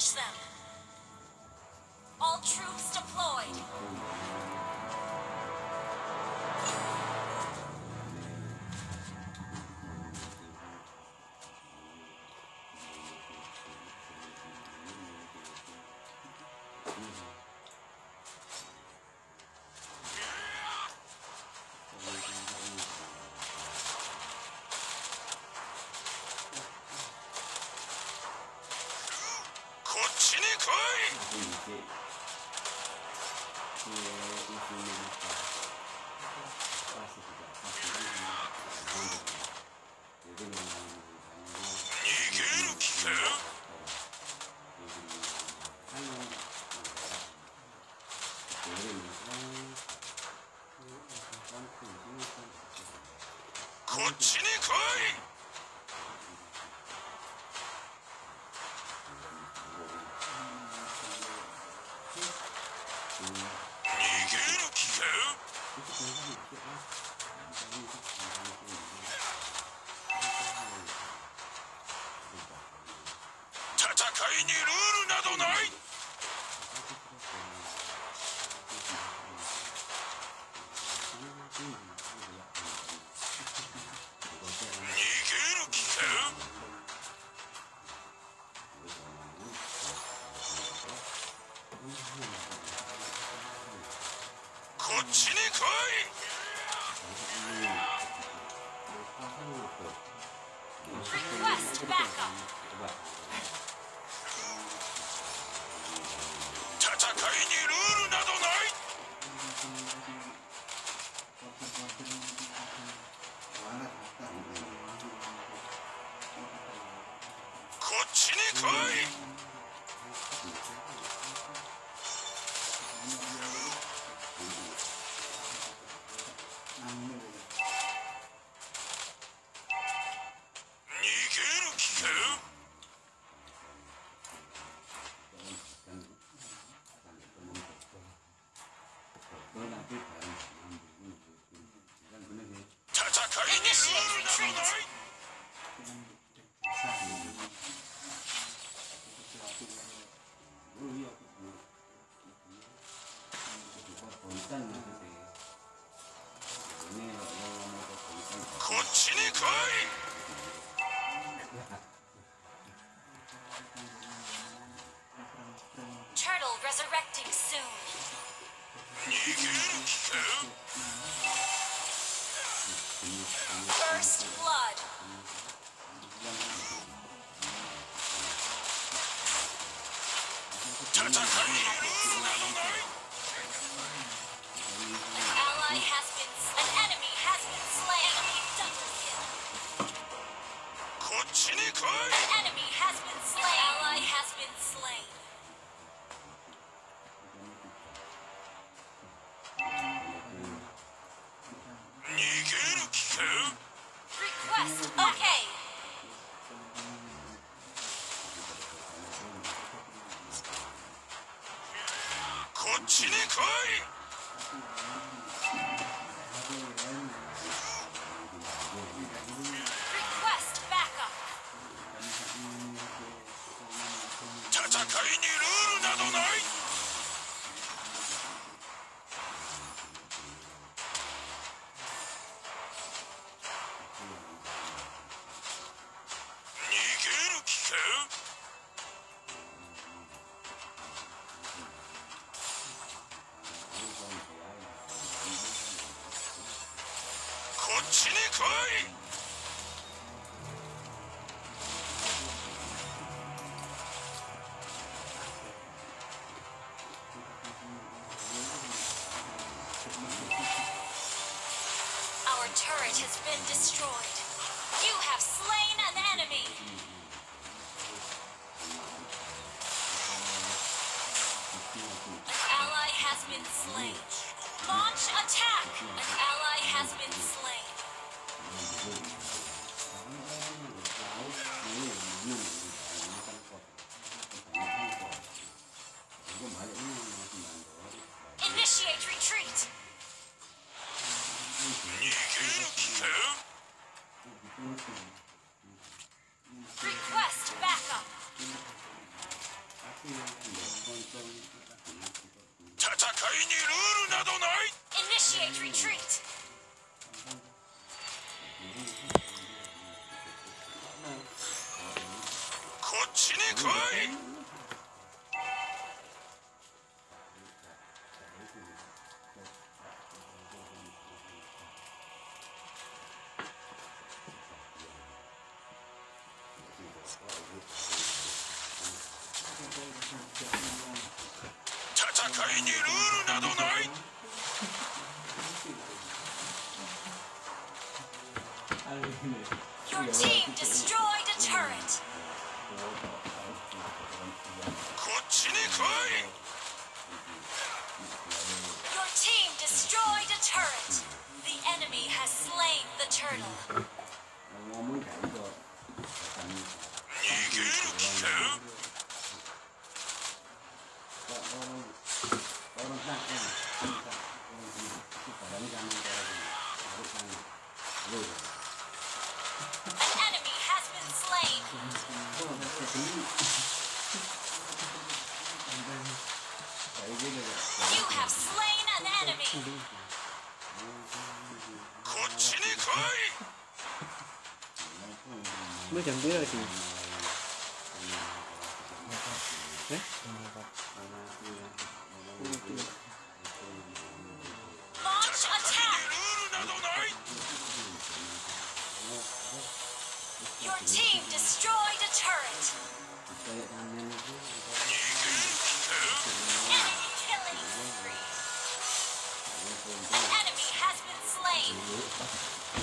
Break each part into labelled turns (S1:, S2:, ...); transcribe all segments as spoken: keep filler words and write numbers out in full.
S1: Finish them. All troops deployed. Request backup.
S2: 戦いにルールなどない。こっちに来い。
S1: Turtle resurrecting soon. First blood. An ally has been, an enemy has been slain. Enemy double kill. An enemy has been slain. Ally has been slain. Request okay. Request backup.
S2: 戦いにルールなどない。
S1: Our turret has been destroyed. You have slain an enemy. An ally has been slain. Launch attack. An ally has been slain. Initiate retreat.
S2: ちに来い。戦いにルールなどない。
S1: Your team destroyed a turret.
S2: こっちに来い。
S1: Your team destroyed a turret. The enemy has slain the turtle.
S2: 逃げる気か。
S1: An enemy has been slain. You have slain an enemy.
S2: こっちに来い。
S3: mới chậm tí rồi thì đấy
S1: Launch attack.
S2: ルールなどない。
S1: Your team destroyed a turret.
S2: 逃げる気か。
S1: Enemy killing spree. An enemy has been slain.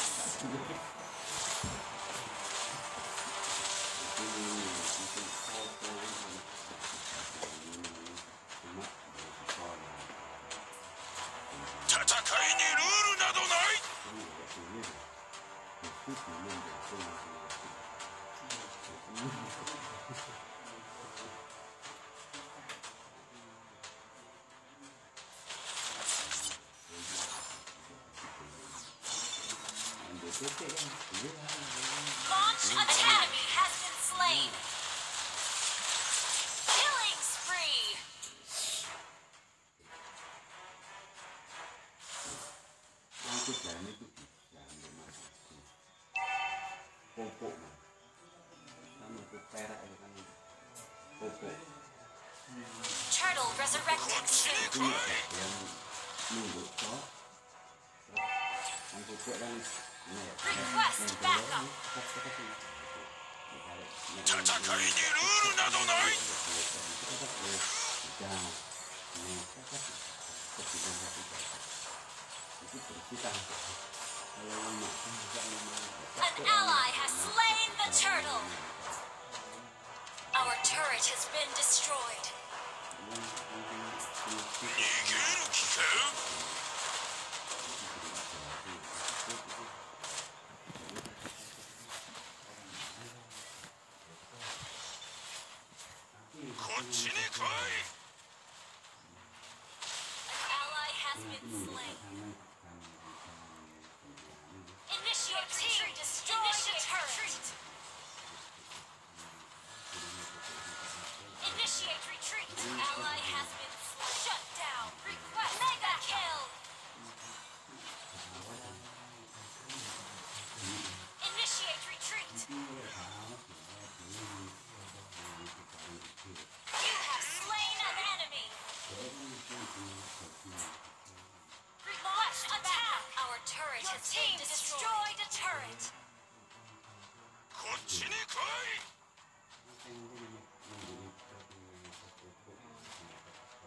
S1: Launch Academy has been slain. Killing spree. Turtle resurrecting soon. Request backup.
S2: 戦いにルールなどない。
S1: An ally has slain the turtle. Our turret has been destroyed.
S2: 逃げる気か。 こっちに来い。
S1: An ally has been slain. Initiate retreat. Destroy the turret. Initiate retreat. Ally has been slain. Shut down. Request mega kill. Initiate retreat. You have slain an enemy. Launch attack. Our turret has been destroyed. A turret.
S2: こっちに来い。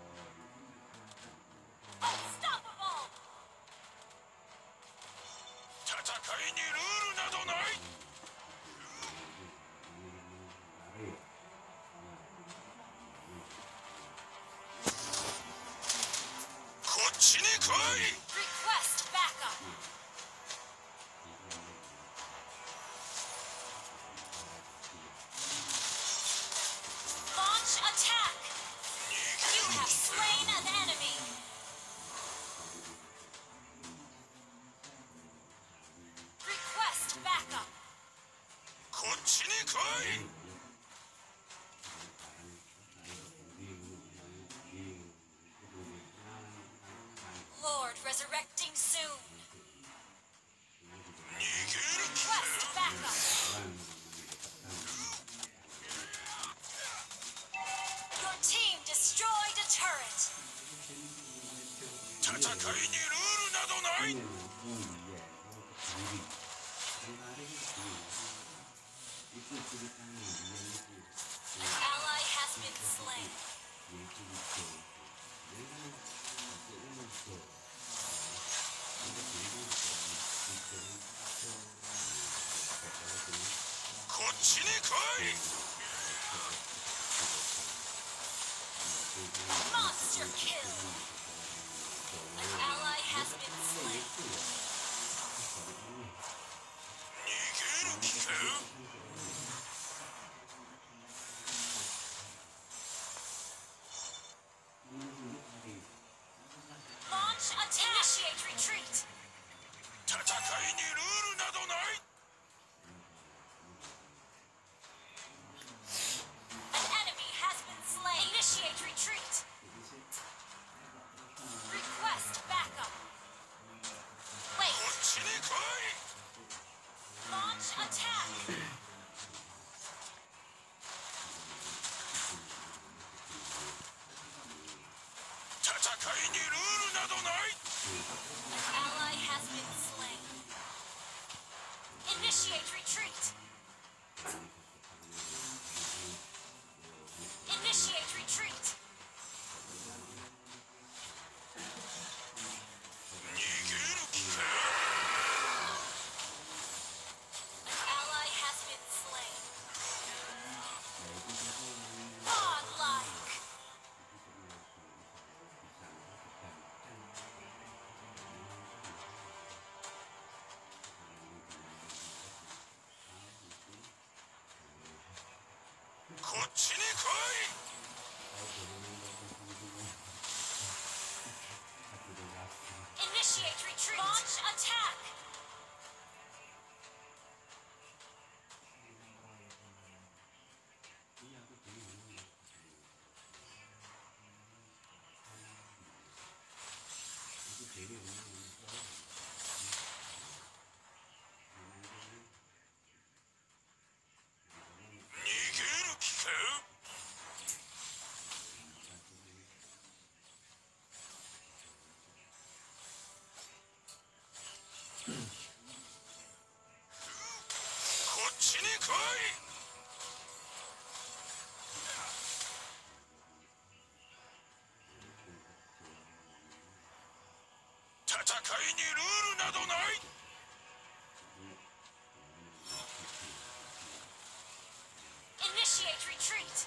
S1: Initiate retreat.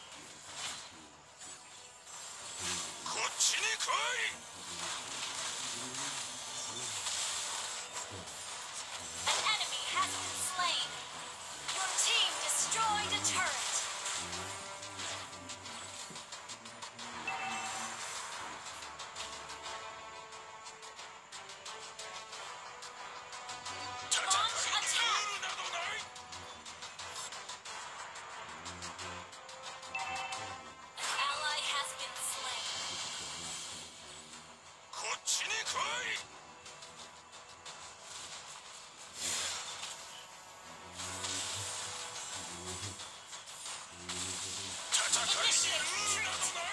S2: こっちに来い。
S1: An enemy has been slain. Your team destroyed a turret. Launch attack.
S2: ルールなどない。
S1: An ally has been slain.
S2: こっちに来い。 戦いにルールなどない。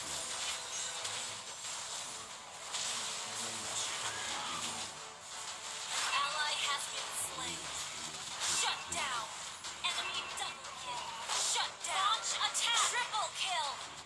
S1: Ally has been slain. Shut down. Enemy double kill. Shut down. Launch attack. Triple kill.